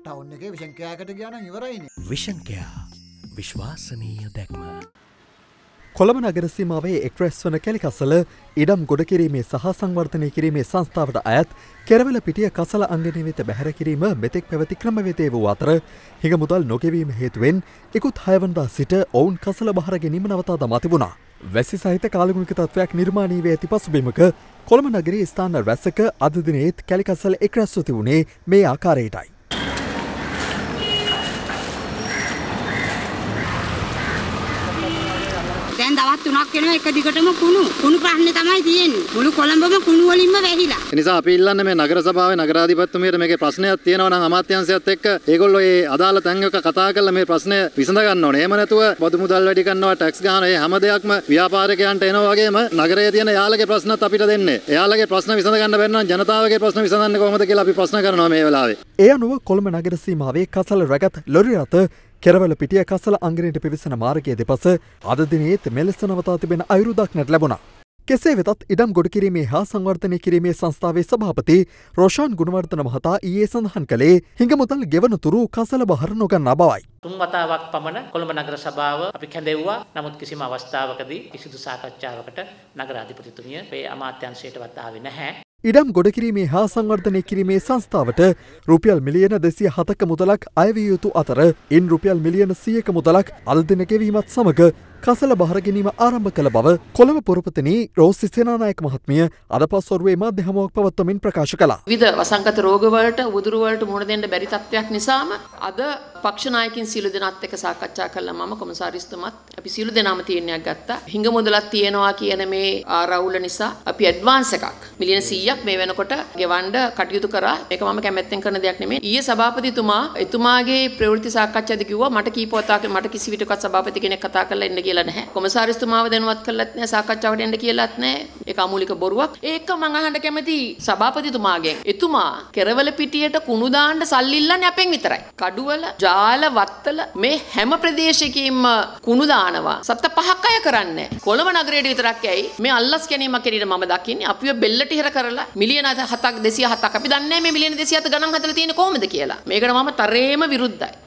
Town එකේ vision කෑකට ගියා නම් ඉවරයිනේ. විෂන් කෑ විශ්වාසනීය දැක්ම. කොළඹ නගර සීමාවේ එක් රැස් වන කැලිකස්සල ඉඩම් ගොඩ කිරීමේ සහ සංවර්ධනය කිරීමේ සංස්ථාවට අයත් කෙරවල පිටිය කසල අංගනය වෙත බැහැර කිරීම මෙතෙක් පැවති ක්‍රමවේදය වූ අතර හිඟ මුදල් නොගෙවීම හේතුවෙන් ඉකුත් 6 වනදා සිට ඔවුන් කසල බහර ගැනීම නවතා දමා තිබුණා. වැසි සහිත කාලගුණික තත්ත්වයක් නිර්මාණය වී ඇති පසුබිමක කොළඹ නගරයේ ස්ථාන රැසක අද දිනේත් කැලිකස්සල එක් රැස්ව තිබුණේ මේ ආකාරයටයි. දැන් දවස් 3ක් වෙනවා එක දිගටම කුණු ප්‍රශ්නේ තමයි තියෙන්නේ. මුළු කොළඹම කුණු වලින්ම වැහිලා. ඒ නිසා අපි ඉල්ලන්නේ මේ නගර සභාවේ නගරාධිපතිතුමියට මේකේ ප්‍රශ්නයක් තියෙනවා නම් අමාත්‍යාංශයත් එක්ක ඒගොල්ලෝ මේ අදාළ තැන් එක කතා කරලා මේ ප්‍රශ්නය විසඳ ගන්න ඕනේ. එහෙම නැතුව බදු මුදල් වැඩි කරනවා, ටැක්ස් ගන්නවා, මේ හැම දෙයක්ම ව්‍යාපාරිකයන්ට එනවා වගේම නගරයේ තියෙන යාළගේ ප්‍රශ්නත් අපිට දෙන්නේ. එයාලගේ ප්‍රශ්න විසඳ ගන්න බැරි නම් ජනතාවගේ ප්‍රශ්න විසඳන්නේ කොහොමද කියලා අපි ප්‍රශ්න කරනවා මේ වෙලාවේ. ඒ අනුව කොළඹ නගර සීමාවේ කසල රැගත් ලොරි රථ කෙරවල පිටිය කසල අංගනයට පිවිසෙන මාර්ගයේ දෙපස අද දිනේත් මෙලෙස නවතා තිබෙන අයුරු දක්නට ලැබුණා. කෙසේ වෙතත් ඉඩම් ගොඩ කිරීමේ හා සංවර්ධනය කිරීමේ සංස්ථාවේ සභාපති රෝෂාන් ගුණවර්ධන මහතා ඊයේ සඳහන් කළේ හිඟ මුදල් ගෙවන තුරු කසල බහර නොගන්නා බවයි. 3 වතාවක් පමණ කොළඹ නගර සභාව අපි කැඳෙව්වා. නමුත් කිසිම අවස්ථාවකදී කිසිදු සාකච්ඡාවකට නගරාධිපතිතුමිය මේ අමාත්‍යාංශයටවත් ආවේ නැහැ. ඉඩම් ගොඩ කිරීමේ හා සංවර්ධනය කිරීමේ සංස්ථාවට රුපියල් මිලියන 207ක මුදලක් අයවිය යුතු අතර ඉන් රුපියල් මිලියන 100ක මුදලක් අද දින ගෙවීමත් සමග කසල බහර ගැනීම ආරම්භ කළ බව කොළඹ පුරපතිනි රෝසි සේනානායක මහත්මිය අද පස්වරුවේ මාධ්‍ය හමුවක් පවත්වමින් ප්‍රකාශ කළා. විවිධ වසංගත රෝගවලට උදුරු වලට මුහුණ දෙන්න බැරි තත්ත්වයක් නිසාම අද පක්ෂ නායකින් සියලු දෙනාත් එක්ක සාකච්ඡා කළා. මම කොමසාරිස්තුමත් අපි සියලු දෙනාම තීරණයක් ගත්තා. හිඟ මුදලක් තියෙනවා කියන මේ ආරවුල නිසා අපි ඇඩ්වාන්ස් එකක් මිලියන 100ක් මේ වෙනකොට ගෙවන්න කටයුතු කරා. ඒක මම කැමැත්තෙන් කරන දෙයක් නෙමෙයි. ඊයේ සභාපතිතුමා එතුමාගේ ප්‍රවෘත්ති සාකච්ඡාවේදී කිව්වා මට කීපවතාවක් මට කිසි විටකත් සභාපති කෙනෙක් කතා කරලා ඉන්න කියලා නැහැ. කොමසාරිස්තුමාව දැනුවත් කළත් නැහැ, සාකච්ඡාවට එන්න කියලාත් නැහැ. ඒක අමූලික බොරුවක්. ඒක මම අහන්න කැමති සභාපතිතුමාගෙන්. එතුමා කෙරවල පිටියට කුණු දාන්න සල්ලි ඉල්ලන්නේ අපෙන් විතරයි. කඩුවල, ජාල, වත්තල මේ හැම ප්‍රදේශයකින්ම කුණු දානවා. සත්ත 5ක් අය කරන්නේ. කොළඹ නගරයට විතරක් ඇයි මේ අල්ලස් ගැනීමක් ඇරෙන්න මම දකින්නේ. අපිව බෙල්ලට හිර කරලා මිලියන 7ක් 207ක් අපි දන්නේ නැහැ මේ මිලියන 207 ගණන් හදලා තියෙන්නේ කොහොමද කියලා. මේකට මම තරේම විරුද්ධයි.